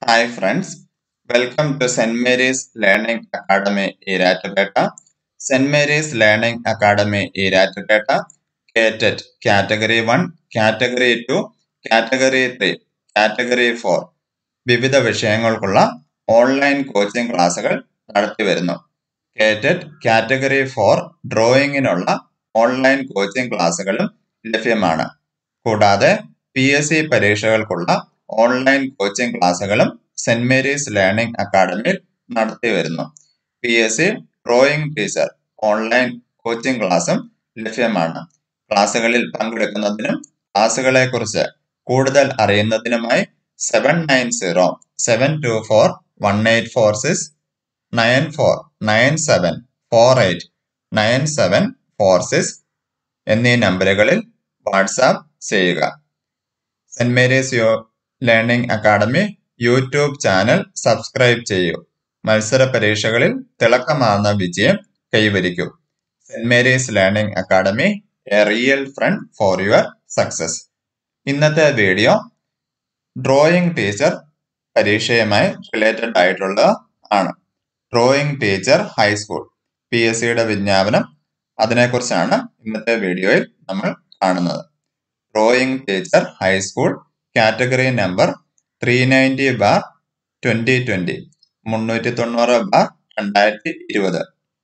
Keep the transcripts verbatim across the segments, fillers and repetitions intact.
Hi friends, welcome to Saint Mary's Learning Academy Iratupeta. Saint Mary's Learning Academy Iratupeta, C A T E T Category one, Category two, Category three, Category four വിവിധ വിഷയങ്ങൾക്കുള്ള online coaching ക്ലാസുകൾ നടത്തി വരുന്നു. C A T E T category four ഡ്രോയിങ്ങിനുള്ള online coaching ക്ലാസുകളും ലഭ്യമാണ്. കൂടാതെ P S C പരീക്ഷകൾക്കുള്ള online coaching ക്ലാസുകളും സെന്റ് മേരീസ് ലേണിംഗ് അക്കാഡമിയിൽ നടത്തി വരുന്നു. P S C drawing teacher online coaching ക്ലാസും ലഭ്യമാണ്. ക്ലാസുകളിൽ പങ്കെടുക്കുന്നതിനും ക്ലാസുകളെ കുറിച്ച് കൂടുതൽ അറിയുന്നതിനുമായി seven nine zero seven two four one eight four six nine four nine seven four eight nine seven four six എന്നീ നമ്പറുകളിൽ വാട്സാപ്പ് ചെയ്യുക. സെന്റ് Mary's U learning academy YouTube channel subscribe ചെയ്യൂ. മത്സര പരീക്ഷകളിൽ തിളക്കമാർന്ന വിജയം കൈവരിക്കൂ. സെന്റ് Mary's learning academy a real friend for your success. ഇന്നത്തെ വീഡിയോ ഡ്രോയിങ് ടീച്ചർ പരീക്ഷയുമായി റിലേറ്റഡ് ആയിട്ടുള്ള ആണ്. Drawing teacher high school P S സിയുടെ വിജ്ഞാപനം, അതിനെക്കുറിച്ചാണ് ഇന്നത്തെ വീഡിയോയിൽ നമ്മൾ കാണുന്നത്. Drawing teacher high school category number three ninety bar twenty twenty മുന്നൂറ്റി തൊണ്ണൂറ് ബാർ രണ്ടായിരത്തി ഇരുപത്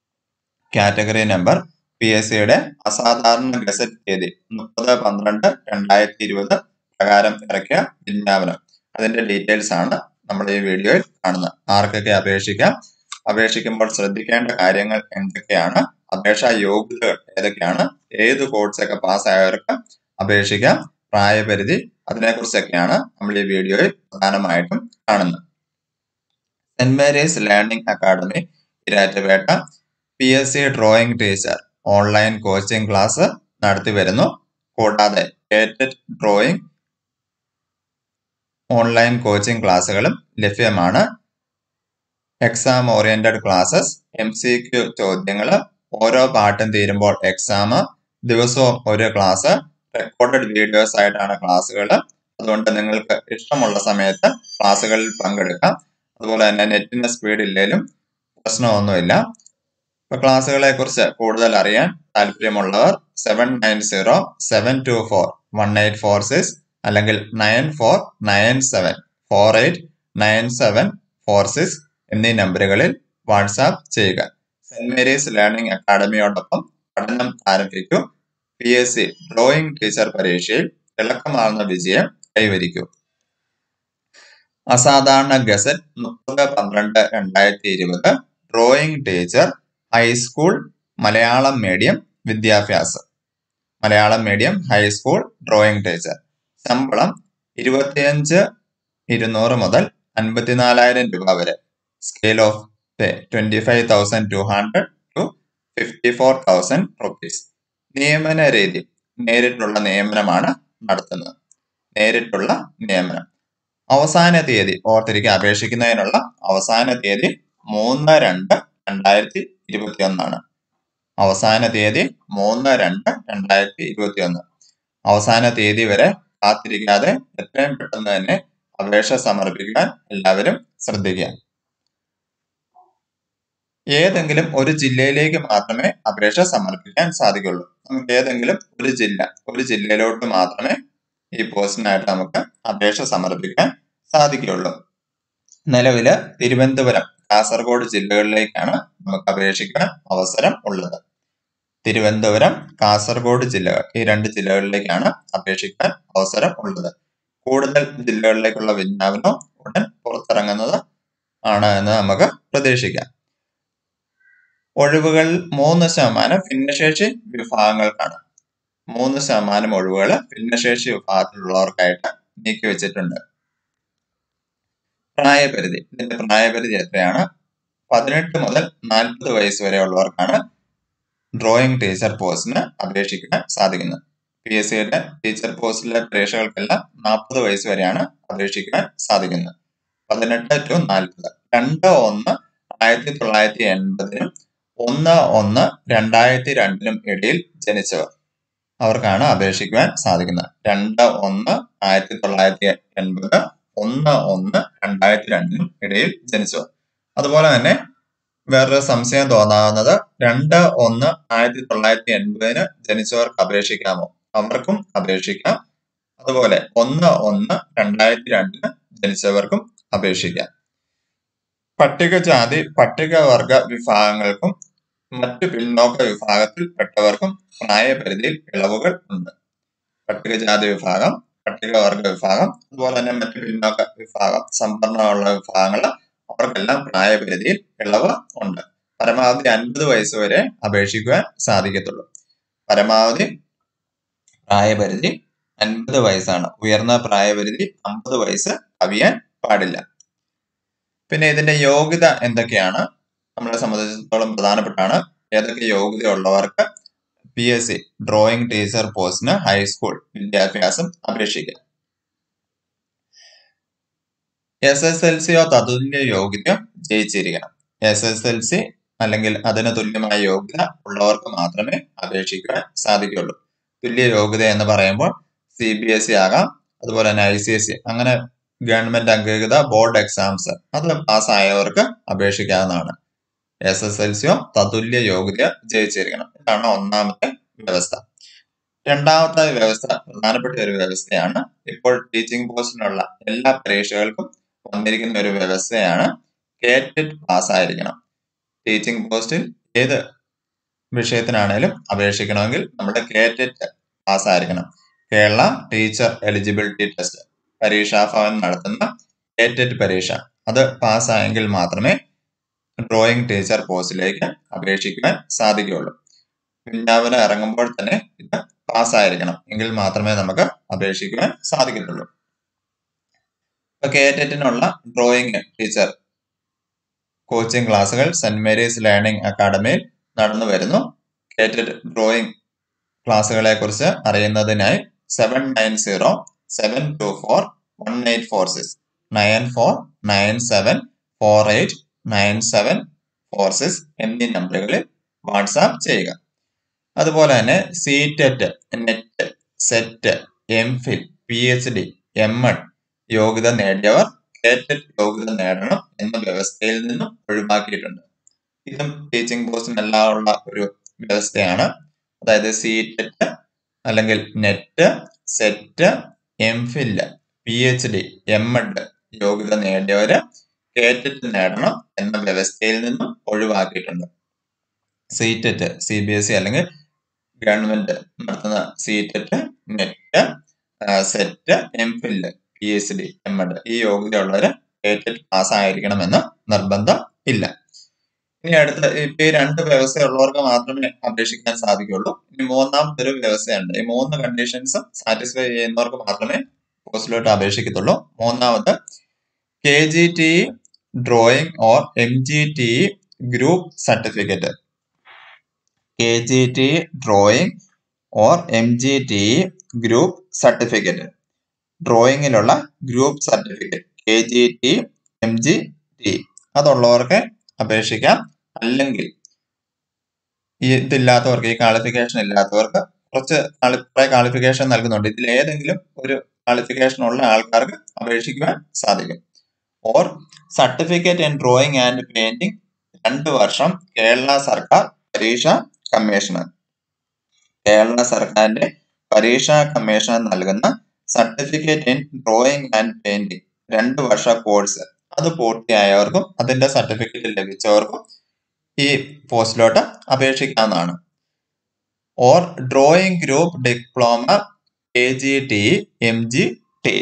കാറ്റഗറി നമ്പർ പി എസ് സിയുടെ അസാധാരണ ഗസറ്റ് തീയതി മുപ്പത് പന്ത്രണ്ട് രണ്ടായിരത്തി ഇരുപത് പ്രകാരം ഇറക്കിയ വിജ്ഞാപനം. അതിന്റെ ഡീറ്റെയിൽസ് ആണ് നമ്മൾ ഈ വീഡിയോയിൽ കാണുന്നത്. ആർക്കൊക്കെ അപേക്ഷിക്കാം, അപേക്ഷിക്കുമ്പോൾ ശ്രദ്ധിക്കേണ്ട കാര്യങ്ങൾ എന്തൊക്കെയാണ്, അപേക്ഷാ യോഗ്യതകൾ ഏതൊക്കെയാണ്, ഏത് കോഴ്സൊക്കെ പാസ്സായവർക്ക് അപേക്ഷിക്കാം, പ്രായപരിധി, അതിനെക്കുറിച്ചൊക്കെയാണ് നമ്മൾ ഈ വീഡിയോയിൽ പ്രധാനമായിട്ടും കാണുന്നത്. സെന്റ് Mary's learning academy Erattupetta P S C drawing teacher online coaching class നടത്തി വരുന്നു. കൂടാതെ C A T E T drawing online coaching ക്ലാസുകളും ലഭ്യമാണ്. Exam oriented classes, M C Q ചോദ്യങ്ങൾ, ഓരോ പാട്ടും തീരുമ്പോൾ എക്സാം, ദിവസവും ഒരു ക്ലാസ്, റെക്കോർഡഡ് വീഡിയോസ് ആയിട്ടാണ് ക്ലാസ്സുകൾ. അതുകൊണ്ട് നിങ്ങൾക്ക് ഇഷ്ടമുള്ള സമയത്ത് ക്ലാസ്സുകളിൽ പങ്കെടുക്കാം. അതുപോലെ തന്നെ നെറ്റിന്റെ സ്പീഡ് ഇല്ലെങ്കിലും പ്രശ്നമൊന്നുമില്ല. ഇപ്പൊ ക്ലാസ്സുകളെ കുറിച്ച് കൂടുതൽ അറിയാൻ താല്പര്യമുള്ളവർ seven nine zero seven two four one eight four six അല്ലെങ്കിൽ nine four nine seven four eight nine seven four six എന്നീ നമ്പറുകളിൽ വാട്സാപ്പ് ചെയ്യുക. സെന്റ് മേരീസ് ലേണിംഗ് അക്കാഡമിയോടൊപ്പം പഠനം ആരംഭിക്കൂ. P S C drawing teacher പരീക്ഷയിൽ തിളക്കമാർന്ന വിജയം കൈവരിക്കൂ. അസാധാരണ ഗസറ്റ് മുപ്പത് പന്ത്രണ്ട് രണ്ടായിരത്തി ഇരുപത് drawing teacher high school Malayalam medium വിദ്യാഭ്യാസം. Malayalam medium high school drawing teacher. ശമ്പളം ഇരുപത്തിയഞ്ച് ഇരുന്നൂറ് മുതൽ അൻപത്തിനാലായിരം രൂപ വരെ. Scale of pay twenty five thousand two hundred to fifty four thousand rupees. നിയമന രീതി നേരിട്ടുള്ള നിയമനമാണ് നടത്തുന്നത്. നേരിട്ടുള്ള നിയമനം. അവസാന തീയതി ഓർത്തിരിക്കുക, അപേക്ഷിക്കുന്നതിനുള്ള അവസാന തീയതി മൂന്ന് രണ്ട് രണ്ടായിരത്തി ഇരുപത്തി ഒന്നാണ്. അവസാന തീയതി മൂന്ന് രണ്ട് രണ്ടായിരത്തി ഇരുപത്തി ഒന്ന്. അവസാന തീയതി വരെ കാത്തിരിക്കാതെ എത്രയും പെട്ടെന്ന് തന്നെ അപേക്ഷ സമർപ്പിക്കാൻ എല്ലാവരും ശ്രദ്ധിക്കുക. ഏതെങ്കിലും ഒരു ജില്ലയിലേക്ക് മാത്രമേ അപേക്ഷ സമർപ്പിക്കാൻ സാധിക്കുള്ളൂ. നമുക്ക് ഏതെങ്കിലും ഒരു ജില്ല, ഒരു ജില്ലയിലോട്ട് മാത്രമേ ഈ പോസ്റ്റിനായിട്ട് നമുക്ക് അപേക്ഷ സമർപ്പിക്കാൻ സാധിക്കുകയുള്ളൂ. നിലവില് തിരുവനന്തപുരം, കാസർഗോഡ് ജില്ലകളിലേക്കാണ് നമുക്ക് അപേക്ഷിക്കാൻ അവസരം ഉള്ളത്. തിരുവനന്തപുരം, കാസർഗോഡ് ജില്ലകൾ, ഈ രണ്ട് ജില്ലകളിലേക്കാണ് അപേക്ഷിക്കാൻ അവസരം ഉള്ളത്. കൂടുതൽ ജില്ലകളിലേക്കുള്ള വിജ്ഞാപനം ഉടൻ പുറത്തിറങ്ങുന്നത് ആണ് എന്ന് നമുക്ക് പ്രതീക്ഷിക്കാം. ഒഴിവുകൾ മൂന്ന് ശതമാനം ഭിന്നശേഷി വിഭാഗങ്ങൾക്കാണ്. മൂന്ന് ശതമാനം ഒഴിവുകൾ ഭിന്നശേഷി വിഭാഗത്തിലുള്ളവർക്കായിട്ട് നീക്കി വെച്ചിട്ടുണ്ട്. പ്രായപരിധി, ഇതിന്റെ പ്രായപരിധി എത്രയാണ്? പതിനെട്ട് മുതൽ നാൽപ്പത് വയസ്സ് വരെ ഉള്ളവർക്കാണ് ഡ്രോയിങ് ടീച്ചർ പോസ്റ്റിന് അപേക്ഷിക്കാൻ സാധിക്കുന്നത്. പി എസ് സിയുടെ ടീച്ചർ പോസ്റ്റിലെ പരീക്ഷകൾക്കെല്ലാം നാൽപ്പത് വയസ്സ് വരെയാണ് അപേക്ഷിക്കാൻ സാധിക്കുന്നത്. പതിനെട്ട് ടു നാൽപ്പത്. രണ്ട് ഒന്ന് ആയിരത്തി തൊള്ളായിരത്തി എൺപതിനും ഒന്ന് ഒന്ന് രണ്ടായിരത്തി രണ്ടിനും ഇടയിൽ ജനിച്ചവർ, അവർക്കാണ് അപേക്ഷിക്കുവാൻ സാധിക്കുന്നത്. രണ്ട് ഒന്ന് ആയിരത്തി തൊള്ളായിരത്തി എൺപത് ഒന്ന് ഒന്ന് രണ്ടായിരത്തി രണ്ടിനും ഇടയിൽ ജനിച്ചവർ. അതുപോലെ തന്നെ വേറൊരു സംശയം തോന്നാവുന്നത് രണ്ട് ഒന്ന് ആയിരത്തി തൊള്ളായിരത്തി എൺപതിന് ജനിച്ചവർക്ക് അപേക്ഷിക്കാമോ? അവർക്കും അപേക്ഷിക്കാം. അതുപോലെ ഒന്ന് ഒന്ന് രണ്ടായിരത്തി രണ്ടിന് ജനിച്ചവർക്കും അപേക്ഷിക്കാം. പട്ടികജാതി പട്ടികവർഗ വിഭാഗങ്ങൾക്കും മറ്റു പിന്നോക്ക വിഭാഗത്തിൽപ്പെട്ടവർക്കും പ്രായപരിധിയിൽ ഇളവുകൾ ഉണ്ട്. പട്ടികജാതി വിഭാഗം, പട്ടികവർഗ വിഭാഗം, അതുപോലെ തന്നെ മറ്റു പിന്നോക്ക വിഭാഗം, സംവരണമുള്ള വിഭാഗങ്ങൾ, അവർക്കെല്ലാം പ്രായപരിധിയിൽ ഇളവ് ഉണ്ട്. പരമാവധി അൻപത് വയസ്സ് വരെ അപേക്ഷിക്കുവാൻ സാധിക്കത്തുള്ളൂ. പരമാവധി പ്രായപരിധി അൻപത് വയസ്സാണ്. ഉയർന്ന പ്രായപരിധി അമ്പത് വയസ്സ് കവിയാൻ പാടില്ല. പിന്നെ ഇതിന്റെ യോഗ്യത എന്തൊക്കെയാണ് നമ്മളെ സംബന്ധിച്ചിടത്തോളം പ്രധാനപ്പെട്ടാണ്. ഏതൊക്കെ യോഗ്യതയുള്ളവർക്ക് P S C drawing teacher പോസ്റ്റിന് ഹൈസ്കൂൾ വിദ്യാഭ്യാസം അപേക്ഷിക്കാം. എസ് എസ് എൽ സിയോ തതുല്യ യോഗ്യതയോ ജയിച്ചിരിക്കണം. എസ് എസ് എൽ സി അല്ലെങ്കിൽ അതിന് തുല്യമായ യോഗ്യത ഉള്ളവർക്ക് മാത്രമേ അപേക്ഷിക്കുവാൻ സാധിക്കുള്ളൂ. തുല്യ യോഗ്യത എന്ന് പറയുമ്പോൾ സി ബി എസ് ഇ ആകാം, അതുപോലെ തന്നെ ഐ സി എസ് സി, അങ്ങനെ ഗവൺമെന്റ് അംഗീകൃത ബോർഡ് എക്സാംസ് അത് പാസ്സായവർക്ക് അപേക്ഷിക്കാവുന്നതാണ്. എസ് എസ് എൽ സിയോ തതുല്യ യോഗ്യത ജയിച്ചിരിക്കണം. ഇതാണ് ഒന്നാമത്തെ വ്യവസ്ഥ. രണ്ടാമത്തെ വ്യവസ്ഥ പ്രധാനപ്പെട്ട ഒരു വ്യവസ്ഥയാണ്. ഇപ്പോൾ ടീച്ചിങ് പോസ്റ്റിനുള്ള എല്ലാ പരീക്ഷകൾക്കും വന്നിരിക്കുന്ന ഒരു വ്യവസ്ഥയാണ് കേറ്ററ്റ് പാസ്സായിരിക്കണം. ടീച്ചിങ് പോസ്റ്റിൽ ഏത് വിഷയത്തിനാണേലും അപേക്ഷിക്കണമെങ്കിൽ നമ്മുടെ കേറ്ററ്റ് പാസ്സായിരിക്കണം. Kerala teacher eligibility test Pareekshabhavan നടത്തുന്ന കേറ്ററ്റ് പരീക്ഷ അത് പാസ്സായെങ്കിൽ മാത്രമേ ഡ്രോയിങ് ടീച്ചർ പോസ്റ്റിലേക്ക് അപേക്ഷിക്കുവാൻ സാധിക്കുകയുള്ളൂ. വിജ്ഞാപനം ഇറങ്ങുമ്പോൾ തന്നെ ഇത് പാസ്സായിരിക്കണം, എങ്കിൽ മാത്രമേ നമുക്ക് അപേക്ഷിക്കുവാൻ സാധിക്കത്തുള്ളൂ. ഇപ്പൊ കേറ്ററ്റിനുള്ള ഡ്രോയിങ് ടീച്ചർ കോച്ചിങ് ക്ലാസുകൾ സെന്റ് മേരീസ് ലേണിംഗ് അക്കാഡമിയിൽ നടന്നു വരുന്നു. കേറ്ററ്റ് ഡ്രോയിങ് ക്ലാസുകളെ കുറിച്ച് അറിയുന്നതിനായി seven nine zero seven two four one eight four six nine four nine seven four eight nine seven four six എന്നീ നമ്പറുകളിൽ വാട്സാപ്പ് ചെയ്യുക. അതുപോലെ തന്നെ C TET, NET, SET, M Phil, P H D, M Ed യോഗ്യത നേടിയവർ കേറ്ററ്റ് യോഗ്യത നേടണം എന്ന വ്യവസ്ഥയിൽ നിന്നും ഒഴിവാക്കിയിട്ടുണ്ട്. ഇതും ടീച്ചിങ് പോസ്റ്റിനെല്ലാം ഉള്ള ഒരു വ്യവസ്ഥയാണ്. അതായത് സി ടെറ്റ് അല്ലെങ്കിൽ NET, SET, M Phil, P H D, M Ed യോഗ്യത നേടിയവര് കേറ്ററ്റ് നേടണം എന്ന വ്യവസ്ഥയിൽ നിന്നും ഒഴിവാക്കിയിട്ടുണ്ട്. C TET, C B S E അല്ലെങ്കിൽ ഗവൺമെന്റ് നടത്തുന്ന C TET, NET, SET, M Phil, P H D, M Ed ഈ യോഗ്യതയുള്ളവര് കേറ്ററ്റ് പാസ്സായിരിക്കണമെന്ന് നിർബന്ധം ഇല്ല. ഇനി അടുത്ത ഇപ്പൊ ഈ രണ്ട് വ്യവസ്ഥയുള്ളവർക്ക് മാത്രമേ അപേക്ഷിക്കാൻ സാധിക്കുള്ളൂ. ഇനി മൂന്നാമത്തെ ഒരു വ്യവസ്ഥയുണ്ട്. ഈ മൂന്ന് കണ്ടീഷൻസും സാറ്റിസ്ഫൈ ചെയ്യുന്നവർക്ക് മാത്രമേ പോസ്റ്റിലോട്ട് അപേക്ഷിക്കത്തുള്ളൂ. മൂന്നാമത് K G T drawing or M G T group certificate. K G T drawing or M G T group certificate, ഡ്രോയിങ്ങിലുള്ള group certificate K G T, M G T അതുള്ളവർക്ക് അപേക്ഷിക്കാം. അല്ലെങ്കിൽ ഇതില്ലാത്തവർക്ക്, ഈ ക്വാളിഫിക്കേഷൻ ഇല്ലാത്തവർക്ക് കുറച്ച് കുറെ ക്വാളിഫിക്കേഷൻ നൽകുന്നുണ്ട്. ഇതിൽ ഏതെങ്കിലും ഒരു ക്വാളിഫിക്കേഷൻ ഉള്ള ആൾക്കാർക്ക് അപേക്ഷിക്കുവാൻ സാധിക്കും. Or certificate in drawing and painting രണ്ട് വർഷം കേരള സർക്കാർ പരീക്ഷാ കമ്മീഷണർ, കേരള സർക്കാരിന്റെ പരീക്ഷാ കമ്മീഷണർ നൽകുന്ന certificate in drawing and painting രണ്ട് വർഷ കോഴ്സ് അത് പൂർത്തിയായവർക്കും അതിന്റെ സർട്ടിഫിക്കറ്റ് ലഭിച്ചവർക്കും ഈ പോസ്റ്റിലോട്ട് അപേക്ഷിക്കാവുന്നതാണ്. Or drawing group diploma K G T, M G T,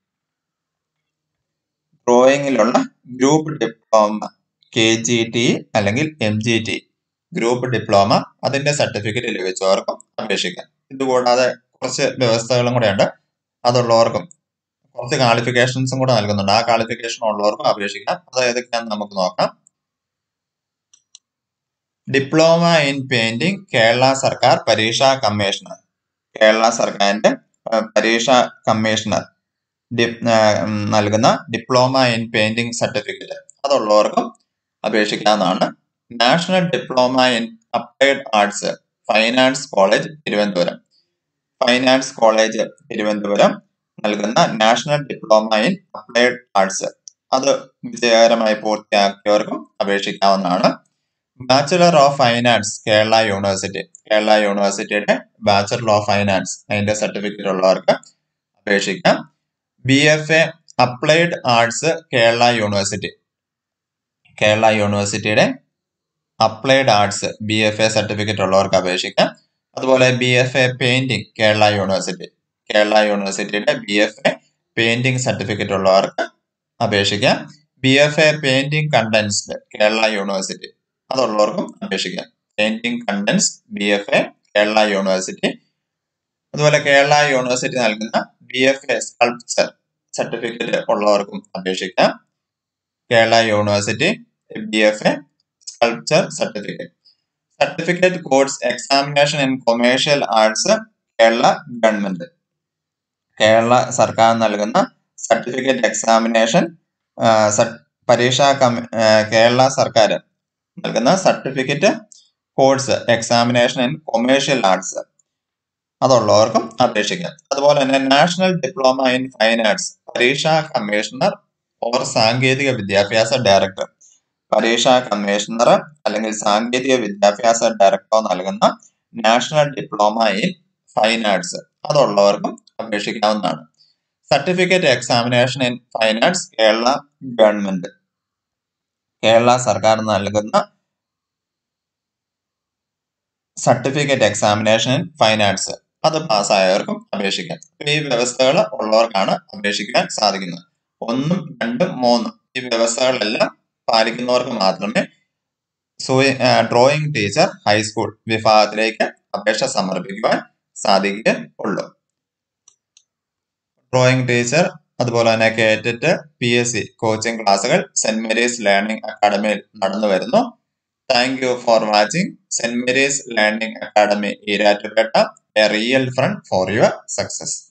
ഡ്രോയിങ്ങിലുള്ള group diploma K G T അല്ലെങ്കിൽ M G T group diploma അതിന്റെ സർട്ടിഫിക്കറ്റ് ലഭിച്ചവർക്കും അപേക്ഷിക്കാം. ഇതുകൂടാതെ കുറച്ച് വ്യവസ്ഥകളും കൂടെ ഉണ്ട്. അതുള്ളവർക്കും കുറച്ച് ക്വാളിഫിക്കേഷൻസും കൂടെ നൽകുന്നുണ്ട്. ആ ക്വാളിഫിക്കേഷൻ ഉള്ളവർക്കും അപേക്ഷിക്കാം. അത് ഏതൊക്കെയാണെന്ന് നമുക്ക് നോക്കാം. ഡിപ്ലോമ ഇൻ പെയിന്റിംഗ് കേരള സർക്കാർ പരീക്ഷാ കമ്മീഷണർ, കേരള സർക്കാരിന്റെ പരീക്ഷാ കമ്മീഷണർ നൽകുന്ന ഡിപ്ലോമ ഇൻ പെയിന്റിംഗ് സർട്ടിഫിക്കറ്റ് അതുള്ളവർക്കും അപേക്ഷിക്കാവുന്നതാണ്. National diploma in applied arts fine arts college Thiruvananthapuram, fine arts college Thiruvananthapuram നൽകുന്ന national diploma in applied arts അത് വിജയകരമായി പൂർത്തിയാക്കിയവർക്കും അപേക്ഷിക്കാവുന്നതാണ്. Bachelor of fine arts Kerala university Kerala യൂണിവേഴ്സിറ്റിയുടെ ബാച്ചലർ ഓഫ് ഫൈൻ ആർട്സ് അതിന്റെ സർട്ടിഫിക്കറ്റ് ഉള്ളവർക്ക് അപേക്ഷിക്കാം. B F A applied arts Kerala university Kerala യൂണിവേഴ്സിറ്റിയുടെ applied arts B F A certificate ഉള്ളവർക്ക് അപേക്ഷിക്കാം. അതുപോലെ B F A painting Kerala university Kerala യൂണിവേഴ്സിറ്റിയുടെ B F A painting certificate ഉള്ളവർക്ക് അപേക്ഷിക്കാം. B F A painting condensed Kerala university അതുള്ളവർക്കും അപേക്ഷിക്കാം. Painting condense B F A Kerala university. അതുപോലെ കേരള യൂണിവേഴ്സിറ്റി നൽകുന്ന B F A sculpture certificate ഉള്ളവർക്കും അപേക്ഷിക്കാം. Kerala university B F A sculpture certificate. Certificate course examination in commercial arts Kerala government Kerala സർക്കാർ നൽകുന്ന certificate examination പരീക്ഷാ കമ്മി കേരള സർക്കാർ നൽകുന്ന certificate course examination in commercial arts അതുള്ളവർക്കും അപേക്ഷിക്കാം. അതുപോലെ തന്നെ national diploma in fine arts പരീക്ഷാ കമ്മീഷണർ ഓർ സാങ്കേതിക വിദ്യാഭ്യാസ ഡയറക്ടർ പരീക്ഷാ കമ്മീഷണർ അല്ലെങ്കിൽ സാങ്കേതിക വിദ്യാഭ്യാസ ഡയറക്ടർ നൽകുന്ന national diploma in fine arts അതുള്ളവർക്കും അപേക്ഷിക്കാവുന്നതാണ്. Certificate examination in fine arts Kerala government Kerala സർക്കാർ നൽകുന്ന certificate examination in fine arts അത് പാസ്സായവർക്കും അപേക്ഷിക്കാം. ഈ വ്യവസ്ഥകൾ ഉള്ളവർക്കാണ് അപേക്ഷിക്കാൻ സാധിക്കുന്നത്. ഒന്നും രണ്ടും മൂന്നും ഈ വ്യവസ്ഥകളെല്ലാം പാലിക്കുന്നവർക്ക് മാത്രമേ ഡ്രോയിങ് ടീച്ചർ ഹൈസ്കൂൾ വിഭാഗത്തിലേക്ക് അപേക്ഷ സമർപ്പിക്കുവാൻ സാധിക്കുകയുള്ളൂ. ഡ്രോയിങ് ടീച്ചർ അതുപോലെ തന്നെ KTET P S C coaching ക്ലാസുകൾ സെന്റ് മേരീസ് ലേണിംഗ് അക്കാഡമിയിൽ നടന്നു വരുന്നു. താങ്ക് യു ഫോർ വാച്ചിങ് സെന്റ് Mary's learning academy Erattupetta, a real friend for your success.